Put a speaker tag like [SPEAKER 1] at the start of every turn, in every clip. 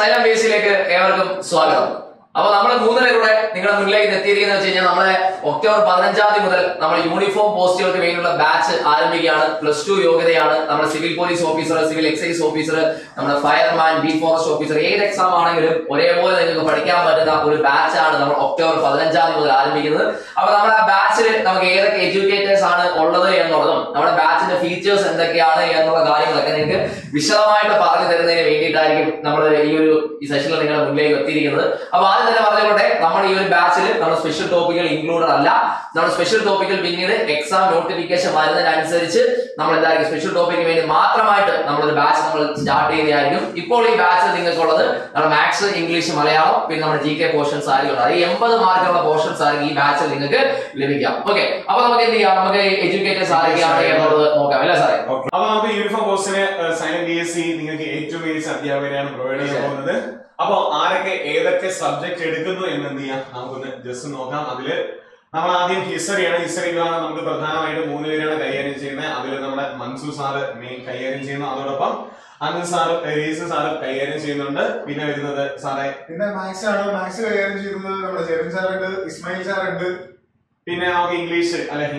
[SPEAKER 1] Xylem Psc സ്വാഗതം. അപ്പോൾ നമ്മൾ മൂന്നിലൂടെ നിങ്ങളുടെ മുന്നിലേക്ക് എത്തിയിരിക്കുന്നത് വെച്ച് കഴിഞ്ഞാൽ നമ്മളെ ഒക്ടോബർ 15 മുതൽ നമ്മൾ യൂണിഫോം പോസ്റ്റുകൾക്ക് വേണ്ടിയുള്ള ബാച്ച് ആരംഭിക്കുകയാണ്. +2 യോഗ്യതയാണ്. നമ്മുടെ civil police officer, civil excise officer, നമ്മുടെ ഫയർമാൻ, ബി ഫോറസ്റ്റ് ഓഫീസർ, ഏത് എക്സാം ആണെങ്കിലും ഒരേപോലെ നിങ്ങൾക്ക് പഠിക്കാൻ പറ്റുന്ന ഒരു ബാച്ചാണ് നമ്മൾ ഒക്ടോബർ 15 മുതൽ ആരംഭിക്കുന്നത്. അപ്പോൾ നമ്മുടെ ആ ബാച്ചിൽ നമുക്ക് ഏതൊക്കെ എഡ്യൂക്കേറ്റേഴ്സ് ആണ് ഉള്ളത് എന്നുള്ളതും നമ്മുടെ ബാച്ചിന്റെ ഫീച്ചേഴ്സ് എന്തൊക്കെയാണ് എന്നുള്ള കാര്യങ്ങളൊക്കെ നിങ്ങൾക്ക് വിശദമായിട്ട് പറഞ്ഞു തരുന്നതിന് വേണ്ടിയിട്ടായിരിക്കും നമ്മൾ ഈ സെഷനിൽ നിങ്ങളുടെ മുന്നിലേക്ക് എത്തിയിരിക്കുന്നത്. അപ്പോൾ തന്നെ പറഞ്ഞുകൊണ്ടേ നമ്മൾ ഈ ഒരു ബാച്ചിൽ നമ്മുടെ സ്പെഷ്യൽ ടോപ്പിക്കുകൾ ഇൻക്ലൂഡഡ് അല്ല. നമ്മുടെ സ്പെഷ്യൽ ടോപ്പിക്കൽ പിന്നീട് എക്സാം നോട്ടിഫിക്കേഷൻ വരുന്നതിനനുസരിച്ച് നമ്മൾ എന്തായിരിക്കും സ്പെഷ്യൽ ടോപ്പിക്കിന് വേണ്ടി മാത്രമായിട്ട് നമ്മളൊരു ബാച്ച് നമ്മൾ സ്റ്റാർട്ട് ചെയ്യുന്നതായിരിക്കും. ഇപ്പോൾ ഈ ബാച്ചിൽ നിങ്ങൾക്കുള്ളത് നമ്മുടെ മാത്സ്, ഇംഗ്ലീഷ്, മലയാളം, പിന്നെ നമ്മുടെ GK പോർഷൻസ് ആയിരിക്കും. അത് 80 മാർക്കുള്ള പോർഷൻസ് ആയിരിക്കും ഈ ബാച്ചിൽ നിങ്ങൾക്ക് ലഭിക്കാം. ഓക്കെ, അപ്പൊ നമുക്ക് എന്ത് ചെയ്യാം, നമുക്ക് എഡ്യൂക്കേറ്റേഴ്സ് ആരൊക്കെയാണ് എന്നുള്ളത് നോക്കാം അല്ലേ സാറേ?
[SPEAKER 2] അപ്പൊ നമുക്ക് യൂണിഫോം കോഴ്സിന് Xylem Psc നിങ്ങൾക്ക് ഏറ്റവും മികച്ച അധ്യാപകരെയാണ് പ്രൊവൈഡ് ചെയ്യാൻ പോകുന്നത്. അപ്പൊ ആരൊക്കെ ഏതൊക്കെ സബ്ജക്ട് എടുക്കുന്നു എന്ന് എന്ത് ചെയ്യാം നമുക്കൊന്ന് ജസ്റ്റ് നോക്കാം. അതില് നമ്മൾ ആദ്യം ഹിസ്റ്ററിയാണ്. ഹിസ്റ്ററിയിലാണ് നമുക്ക് പ്രധാനമായിട്ട് 3 പേരാണ് കൈകാര്യം ചെയ്യുന്നത്. അതിൽ നമ്മുടെ മൻസൂർ സാറ് മെയിൻ കൈകാര്യം ചെയ്യുന്നു. അതോടൊപ്പം അനിൽ സാറും റീസ് സാറും കൈകാര്യം ചെയ്യുന്നുണ്ട്. പിന്നെ വരുന്നത് സാറേ
[SPEAKER 3] പിന്നെ മാത്സ് ആണ്. മാത്സ് കൈകാര്യം ചെയ്യുന്നത് നമ്മുടെ ജെറിൻ സാറുണ്ട്, ഇസ്മായിൽ സാറുണ്ട്.
[SPEAKER 2] പിന്നെ നമുക്ക് ഇംഗ്ലീഷ്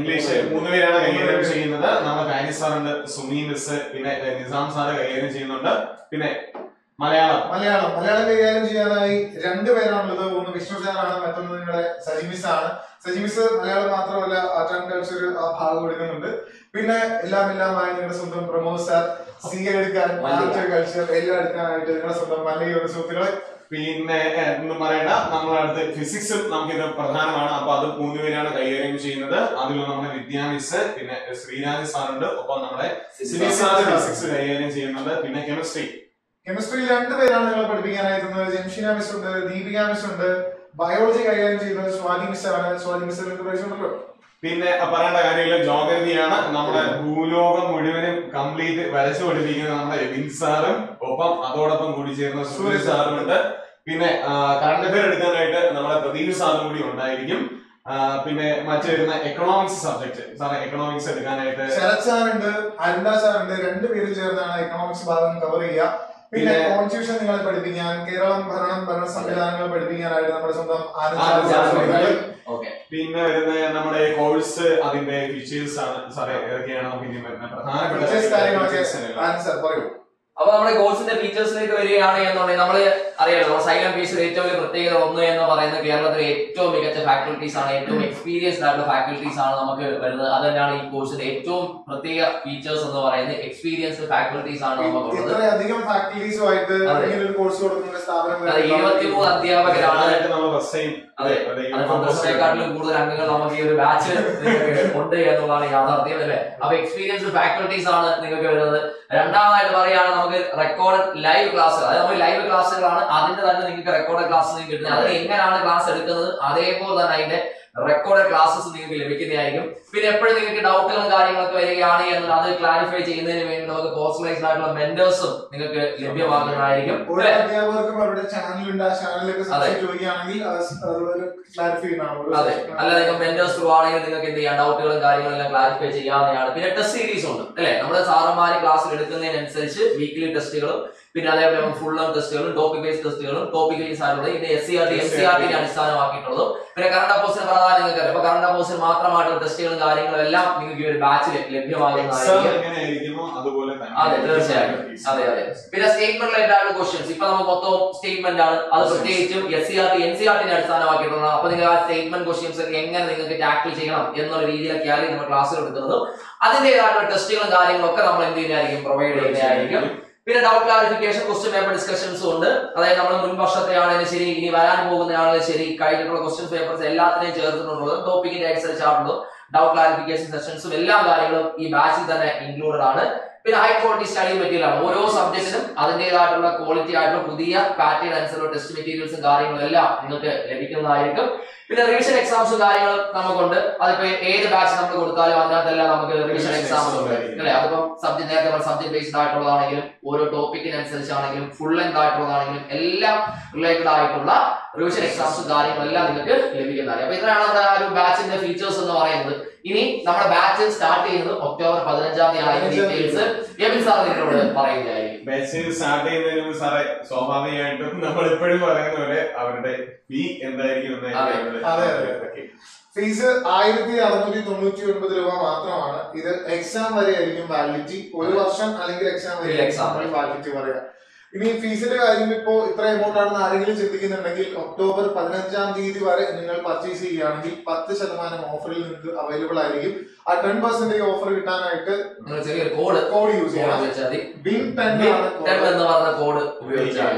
[SPEAKER 2] 3 പേരാണ് കൈകാര്യം ചെയ്യുന്നത്. നമ്മുടെ ഫാനിസ് സാറുണ്ട്, സുമി മിസ്, പിന്നെ നിസാം സാറ് കൈകാര്യം ചെയ്യുന്നുണ്ട്. പിന്നെ മലയാളം കൈകാര്യം ചെയ്യാനായി 2 പേരാണുള്ളത്. ഒന്ന് വിഷ്ണു സാറാണ്, മറ്റൊന്ന് നിങ്ങളുടെ സജിമിസ് ആണ്. സജിമിസ് മലയാളം മാത്രമല്ല ആർട്ട് ആൻഡ് കൾച്ചർ ആ ഭാഗം എടുക്കുന്നുണ്ട്. പിന്നെ എല്ലാമായി നിങ്ങളുടെ സ്വന്തം പ്രമോദ് സാർ, CA എടുക്കാൻ, ആർട്ട് കൾച്ചർ എല്ലാം എടുക്കാനായിട്ട് നിങ്ങളുടെ സ്വന്തം മലയാള സുഹൃത്തുക്കളെ. പിന്നെ എന്ന് പറയേണ്ട നമ്മുടെ അടുത്ത് ഫിസിക്സും നമുക്കിത് പ്രധാനമാണ്. അപ്പൊ അത് 3 പേരാണ് കൈകാര്യം ചെയ്യുന്നത്. അതിൽ നമ്മുടെ വിദ്യാമിസ്, പിന്നെ ശ്രീരാജ് സാറുണ്ട്, ഒപ്പം നമ്മുടെ സിവിൽ സാർ ഫിസിക്സ് കൈകാര്യം ചെയ്യുന്നുണ്ട്. പിന്നെ കെമിസ്ട്രിയിൽ 2 പേരാണ് നിങ്ങൾ പഠിപ്പിക്കാനായിരുന്നത്. ജംഷിന മിസ് ഉണ്ട്, ദീപിക മിസ് ഉണ്ട്. ബയോളജി കൈകാര്യം ചെയ്യുന്നത് സ്വാതി മിസ് ആണ്. സ്വാതി മിസ് ഉണ്ടല്ലോ. പിന്നെ പറയേണ്ട കാര്യമില്ല, ജോഗ്രഫിയാണ്. നമ്മുടെ ഭൂലോകം മുഴുവനും കംപ്ലീറ്റ് വരച്ചു പഠിപ്പിക്കുന്നത് നമ്മുടെ എബിൻ സാറും, ഒപ്പം അതോടൊപ്പം കൂടി ചേർന്ന സൂര്യ സാറും ഉണ്ട്. പിന്നെ കറണ്ട് അഫെയർ എടുക്കാനായിട്ട് നമ്മുടെ പ്രദീപ് സാറും കൂടി ഉണ്ടായിരിക്കും. പിന്നെ മറ്റു വരുന്ന എക്കണോമിക്സ് സബ്ജക്ട് സാറേ, എക്കണോമിക്സ് എടുക്കാനായിട്ട്
[SPEAKER 3] ശരത് സാറുണ്ട്, അരുണ സാറുണ്ട്. 2 പേരും ചേർന്നാണ് എക്കണോമിക്സ് ഭാഗം കവർ ചെയ്യുക. പിന്നെ കോൺസ്റ്റിറ്റ്യൂഷൻ നിങ്ങളെ പഠിപ്പിക്കാൻ, കേരളം ഭരണ സംവിധാനങ്ങൾ പഠിപ്പിക്കാനായിട്ട് നമ്മുടെ സ്വന്തം ആനന്ദ്.
[SPEAKER 2] പിന്നെ വരുന്ന നമ്മുടെ കോഴ്സ് അതിന്റെ ഫീച്ചേഴ്സ് ആണ് സാറേ, ഏതൊക്കെയാണ് നമുക്ക് ഇനി വരുന്ന പ്രധാനപ്പെട്ട
[SPEAKER 3] പറയൂ.
[SPEAKER 1] അപ്പൊ നമ്മുടെ കോഴ്സിന്റെ ഫീച്ചേഴ്സിലേക്ക് വരികയാണ് എന്നുണ്ടെങ്കിൽ നമ്മൾ അറിയാലോ, നമ്മുടെ Xylem Psc ഏറ്റവും വലിയ പ്രത്യേകത ഒന്ന് എന്ന് പറയുന്നത് കേരളത്തിലെ ഏറ്റവും മികച്ച ഫാക്കൽറ്റീസ് ആണ്, ഏറ്റവും എക്സ്പീരിയൻസ്ഡ് ആയിട്ടുള്ള ഫാക്കൽറ്റീസ് ആണ് നമുക്ക് വരുന്നത്. അത് തന്നെയാണ് ഈ കോഴ്സിന്റെ ഏറ്റവും പ്രത്യേക ഫീച്ചേഴ്സ് എന്ന് പറയുന്നത്. എക്സ്പീരിയൻസ്ഡ് ഫാക്കൽറ്റീസ് ആണ് നമുക്കുള്ളത്. 23 അധ്യാപകരാണ്. മദ്രസയെക്കാട്ടിലും കൂടുതൽ അംഗങ്ങൾ നമുക്ക് ഈ ഒരു ബാച്ച് ഉണ്ട് എന്നുള്ളതാണ് യാഥാർത്ഥ്യം അല്ലേ? അപ്പൊ എക്സ്പീരിയൻസ്ഡ് ഫാക്കൽറ്റീസ് ആണ് നിങ്ങൾക്ക് വരുന്നത്. രണ്ടാമതായിട്ട് പറയുകയാണ് നമുക്ക് റെക്കോർഡ് ലൈവ് ക്ലാസ്സുകൾ. അതായത് നമുക്ക് ലൈവ് ക്ലാസ്സുകളാണ്, അതിന്റെ തന്നെ നിങ്ങൾക്ക് റെക്കോർഡ് ക്ലാസ് കിട്ടുന്നത്. അതിന് എങ്ങനെയാണ് ക്ലാസ് എടുക്കുന്നത് അതേപോലെ തന്നെ അതിന്റെ റെക്കോർഡ് ക്ലാസ്സസ് നിങ്ങൾക്ക് ലഭിക്കുന്നതായിരിക്കും. പിന്നെ എപ്പോഴും നിങ്ങൾക്ക് ഡൗട്ടുകളും കാര്യങ്ങളൊക്കെ വരികയാണ് എന്നാൽ അത് ക്ലാരിഫൈ ചെയ്യുന്നതിന് വേണ്ടി നമുക്ക് പേഴ്സണലൈസ്ഡ് ആയിട്ടുള്ള മെന്റേഴ്സും നിങ്ങൾക്ക് ലഭ്യമാകുന്നതായിരിക്കും. അതെ, അല്ല നിങ്ങൾക്ക് മെന്റേഴ്സ് ത്രൂ ആണെങ്കിൽ നിങ്ങൾക്ക് എന്ത് ചെയ്യാം, ഡൗട്ടുകളും കാര്യങ്ങളെല്ലാം ക്ലാരിഫൈ ചെയ്യാവുന്നതാണ്. പിന്നെ ടെസ്റ്റ് സീരീസ് ഉണ്ട് അല്ലെ? നമ്മുടെ സാറന്മാര് ക്ലാസ്സിൽ എടുക്കുന്നതിനനുസരിച്ച് വീക്ക്ലി ടെസ്റ്റുകളും, പിന്നെ അതേപോലെ ഫുൾ ലെങ്ത് ടെസ്റ്റുകളും, ടോപ്പിക് ബേസ്ഡ് ടെസ്റ്റുകളും, ടോപ്പിക് ബേസ്ഡ് ആയിട്ടുള്ള ഇത് SCRT MCRT അടിസ്ഥാനമാക്കിയിട്ടുള്ളതും, പിന്നെ കറണ്ട് അഫയേഴ്സിന് പ്രധാനം നിങ്ങൾക്ക് അറിയാം. അപ്പൊ കറണ്ട് അഫയേഴ്സിന് മാത്രമായിട്ടുള്ള ടെസ്റ്റുകളും കാര്യങ്ങളും എല്ലാം നിങ്ങൾക്ക് ഈ ഒരു ബാച്ചിൽ ലഭ്യമാകുന്നതായിരിക്കും. അതെ, തീർച്ചയായും. അതെ. പിന്നെ സ്റ്റേറ്റ്മെന്റ് റിലേറ്റഡ് ആയിട്ടുള്ള ക്വസ്റ്റ്യൻസ് ഇപ്പൊ നമുക്ക് മൊത്തം സ്റ്റേറ്റ്മെന്റ് ആണ്. അത് പ്രത്യേകിച്ചും SCRT NCRT അടിസ്ഥാനമാക്കിയിട്ടുള്ള. അപ്പൊ നിങ്ങൾ ആ സ്റ്റേറ്റ്മെന്റ് ക്വസ്റ്റ്യൻസ് ഒക്കെ എങ്ങനെ നിങ്ങൾക്ക് ടാക്കിൾ ചെയ്യണം എന്നുള്ള രീതിയിലൊക്കെയാണ് നമ്മൾ ക്ലാസ്സിൽ എടുക്കുന്നത്. അതിന്റേതായിട്ടുള്ള ടെസ്റ്റുകളും കാര്യങ്ങളും ഒക്കെ നമ്മൾ എന്ത് ചെയ്യുന്നതായിരിക്കും, പ്രൊവൈഡ് ചെയ്യുന്നതായിരിക്കും. പിന്നെ ഡൗട്ട് ക്ലാരിഫിക്കേഷൻ, ക്വസ്റ്റ്യൻ പേപ്പർ ഡിസ്കഷൻസും ഉണ്ട്. അതായത് നമ്മൾ മുൻ വർഷത്തെ ആണെങ്കിലും ശരി, ഇനി വരാൻ പോകുന്നതാണെങ്കിലും ശരി, കഴിഞ്ഞിട്ടുള്ള ക്വസ്റ്റ്യൻ പേപ്പേഴ്സ് എല്ലാത്തിനെയും ചേർത്തിട്ടുള്ളത് ടോപ്പിക്കിന്റെ അനുസരിച്ചാണുള്ളത്. ഡൗട്ട് ക്ലാരിഫിക്കേഷൻ സെഷൻസും എല്ലാ കാര്യങ്ങളും ഈ ബാച്ചിൽ തന്നെ ഇൻക്ലൂഡഡ് ആണ്. പിന്നെ ഹൈ ക്വാളിറ്റി സ്റ്റഡി മെറ്റീരിയൽ ആണ്. ഓരോ സബ്ജക്റ്റിനും അതിന്റേതായിട്ടുള്ള ക്വാളിറ്റി ആയിട്ടുള്ള പുതിയ പാറ്റേൺ അനുസരിച്ചുള്ള ടെസ്റ്റ് മെറ്റീരിയൽസും കാര്യങ്ങളും എല്ലാം നിങ്ങൾക്ക് ലഭിക്കുന്നതായിരിക്കും. പിന്നെ റിവിഷൻ എക്സാംസും കാര്യങ്ങളും നമുക്കുണ്ട്. അതിപ്പോ ഏത് ബാച്ച് നമ്മൾ കൊടുത്താലും അതിനകത്തെല്ലാം നമുക്ക് റിവിഷൻ എക്സാംസ് ഉണ്ട് അല്ലെ? അതിപ്പം നേരത്തെ സബ്ജക്ട് ബേസ്ഡ് ആയിട്ടുള്ളതാണെങ്കിലും ഓരോ ടോപ്പിക്കിനനുസരിച്ചാണെങ്കിലും ഫുൾ ലെങ്ത് ആയിട്ടുള്ളതാണെങ്കിലും എല്ലാം റിലേറ്റഡ് ആയിട്ടുള്ള റിവിഷൻ എക്സാംസും കാര്യങ്ങളെല്ലാം നിങ്ങൾക്ക് ലഭിക്കുന്നതാണ്. അപ്പൊ ഇത്രയാണ് നമ്മുടെ ആ ഒരു ബാച്ചിന്റെ ഫീച്ചേഴ്സ് എന്ന് പറയുന്നത്. ഇനി നമ്മുടെ ബാച്ച് സ്റ്റാർട്ട് ചെയ്യുന്നത് ഒക്ടോബർ 15-ാം തീയതിയാണ്. ഡീറ്റെയിൽസ് എബിൻ സാർ നിങ്ങളോട് പറയുന്നതായിരിക്കും.
[SPEAKER 2] ബാച്ച് സ്റ്റാർട്ട് ചെയ്യുന്നതിന് മുമ്പ് സാറേ സ്വാഭാവികമായിട്ടും നമ്മൾ എപ്പോഴും പറയുന്ന പോലെ അവരുടെ ഫീ എന്തായിരിക്കും
[SPEAKER 3] ഫീസ് 1699 രൂപ മാത്രമാണ്. ഇത് എക്സാം വരെ ആയിരിക്കും വാലിഡിറ്റി. ഒരു വർഷം അല്ലെങ്കിൽ എക്സാം വരെ വാലിഡിറ്റി പറയാം. ഇനി ഫീസിന്റെ കാര്യം ഇപ്പോ ഇത്ര എമൗണ്ട് ആണെന്ന് ആരെങ്കിലും ചിന്തിക്കുന്നുണ്ടെങ്കിൽ ഒക്ടോബർ 15-ാം തീയതി വരെ നിങ്ങൾ പർച്ചേസ് ചെയ്യുകയാണെങ്കിൽ 10% ഓഫറിൽ നിങ്ങൾക്ക് അവൈലബിൾ ആയിരിക്കും. ആ 10% ഓഫർ കിട്ടാനായിട്ട് കോഡ് യൂസ് ചെയ്യാം.
[SPEAKER 1] കോഡ് ഉപയോഗിച്ചാൽ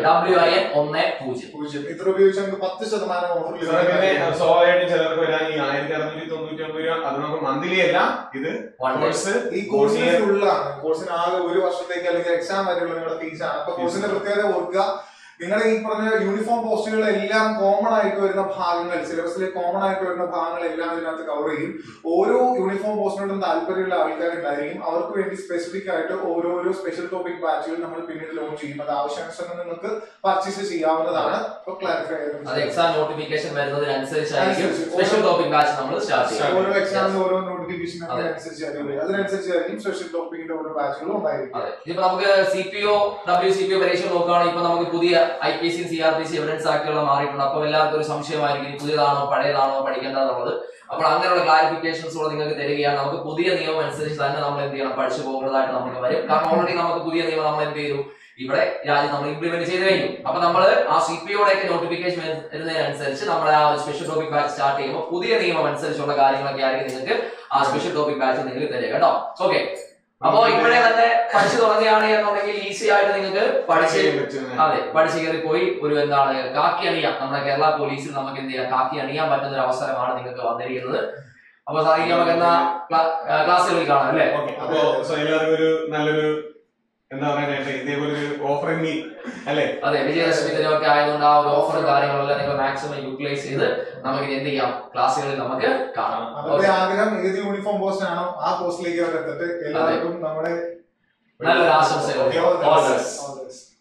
[SPEAKER 3] ഇത്ര ഉപയോഗിച്ച് നമുക്ക് 10% ഓഫർ
[SPEAKER 2] സ്വാഭാവികമായിട്ടും ചിലർക്ക് വരാൻ ഈ 1699 രൂപ അത് നമുക്ക് മന്ത്ലി അല്ല, ഇത്
[SPEAKER 3] ഈ കോഴ്സിന് ഫുള്ളാണ്. കോഴ്സിന് ആകെ ഒരു വർഷത്തേക്ക് അല്ലെങ്കിൽ എക്സാം വരെയുള്ള നിങ്ങളുടെ ഫീസ് ആണ്. അപ്പൊ കോഴ്സിന്റെ പ്രത്യേകത ഓർക്കുക, നിങ്ങളുടെ ഈ പറഞ്ഞ യൂണിഫോം പോസ്റ്റുകളെല്ലാം കോമൺ ആയിട്ട് വരുന്ന ഭാഗങ്ങൾ, സിലബസിലെ കോമൺ ആയിട്ട് വരുന്ന ഭാഗങ്ങളെല്ലാം ഇതിനകത്ത് കവർ ചെയ്യും. ഓരോ യൂണിഫോം പോസ്റ്റിനോടും താല്പര്യമുള്ള ആൾക്കാരുണ്ടായിരിക്കും. അവർക്ക് വേണ്ടി സ്പെസിഫിക് ആയിട്ട് ഓരോരോ സ്പെഷ്യൽ ടോപ്പിക് ബാച്ചുകൾ നമ്മൾ പിന്നീട് ലോഞ്ച് ചെയ്യും. അത് ആവശ്യാനുസരണം നിങ്ങൾക്ക് പർച്ചേസ് ചെയ്യാവുന്നതാണ്. ക്ലാരിഫൈ
[SPEAKER 1] എക്സാം നോട്ടിഫിക്കേഷൻ വരുന്നതിനനുസരിച്ചായിരിക്കും സ്പെഷ്യൽ ടോപ്പിക് ബാച്ച് നമ്മൾ സ്റ്റാർട്ട് ചെയ്യും.
[SPEAKER 3] ഓരോ എക്സാമിന് ഓരോ നോട്ടിഫിക്കേഷൻ അതിനനുസരിച്ചായിരിക്കും സ്പെഷ്യൽ ടോപ്പിക്കിന്റെ ഓരോ ബാച്ചുകളും ഉണ്ടായിരിക്കും.
[SPEAKER 1] ഇപ്പൊ നമുക്ക് CPO WCPO പരീക്ഷ നോക്കുകയാണെങ്കിൽ ഇപ്പൊ നമുക്ക് പുതിയ IPC CRPC എവിഡൻസ് ആക്ടുകൾ മാറിയിട്ടുണ്ട്. അപ്പോൾ എല്ലാവർക്കും ഒരു സംശയമായിരിക്കും പുതിയതാണോ പഴയതാണോ പഠിക്കേണ്ടതെന്നുള്ളത്. അപ്പോൾ അങ്ങനെയുള്ള ക്ലാരിഫിക്കേഷൻസ് കൂടെ നിങ്ങൾക്ക് തരികയാണ്. നമുക്ക് പുതിയ നിയമം അനുസരിച്ച് തന്നെ നമ്മൾ എന്ത് ചെയ്യണം, പഠിച്ചു പോകുന്നതായിട്ട് നമുക്ക് വരും. കാരണം ഓൾറെഡി നമുക്ക് പുതിയ നിയമം നമ്മൾ എന്ത് ചെയ്തു, ഇവിടെ രാജ്യം നമ്മൾ ഇംപ്ലിമെന്റ് ചെയ്ത് കഴിഞ്ഞു. അപ്പൊ നമ്മൾ ആ CPOയുടെ ഒക്കെ നോട്ടിഫിക്കേഷൻ വരുന്നതിനനുസരിച്ച് നമ്മുടെ ആ സ്പെഷ്യൽ ടോപ്പിക് ബാച്ച് സ്റ്റാർട്ട് ചെയ്യുമ്പോൾ പുതിയ നിയമം അനുസരിച്ചുള്ള കാര്യങ്ങളൊക്കെ ആയിരിക്കും നിങ്ങൾക്ക് ആ സ്പെഷ്യൽ ടോപ്പിക് ബാച്ച് നിങ്ങൾക്ക് തരിക കേട്ടോ. ഓക്കെ, അപ്പോ ഇപ്പോഴേ തന്നെ പഠിച്ചു തുടങ്ങുകയാണ് എന്നുണ്ടെങ്കിൽ ഈസി ആയിട്ട് നിങ്ങൾക്ക് പഠിച്ചു കയറി പോയി ഒരു എന്താണ് കാക്കി അണിയാം. നമ്മുടെ കേരള പോലീസിൽ നമുക്ക് എന്ത് ചെയ്യാം, കാക്കി അണിയാൻ പറ്റുന്ന ഒരു അവസരമാണ് നിങ്ങൾക്ക് വന്നിരിക്കുന്നത്. അപ്പൊ സാറിക്ക് നമുക്ക് എന്നാ ക്ലാസ്സുകളിൽ കാണാം അല്ലേ?
[SPEAKER 2] അപ്പൊ എല്ലാവർക്കും ഒരു നല്ലൊരു എന്താ പറയാനായിട്ട് ഇതേപോലെ ഒരു ഓഫറിംഗ് അല്ലെ?
[SPEAKER 1] അതെ, വിജയദശമി ദിനമൊക്കെ ആയതുകൊണ്ട് ആ ഒരു ഓഫറും കാര്യങ്ങളെല്ലാം നിങ്ങൾ മാക്സിമം യൂട്ടിലൈസ് ചെയ്ത് നമുക്ക് എന്ത് ചെയ്യാം, ക്ലാസ്സുകളിൽ നമുക്ക് കാണാം.
[SPEAKER 3] അവരുടെ ആഗ്രഹം ഏത് യൂണിഫോം പോസ്റ്റ് ആണോ ആ പോസ്റ്റിലേക്ക് അവർ എത്തട്ടെ. എല്ലാവർക്കും നമ്മുടെ
[SPEAKER 1] നല്ലൊരു ആശംസകൾ.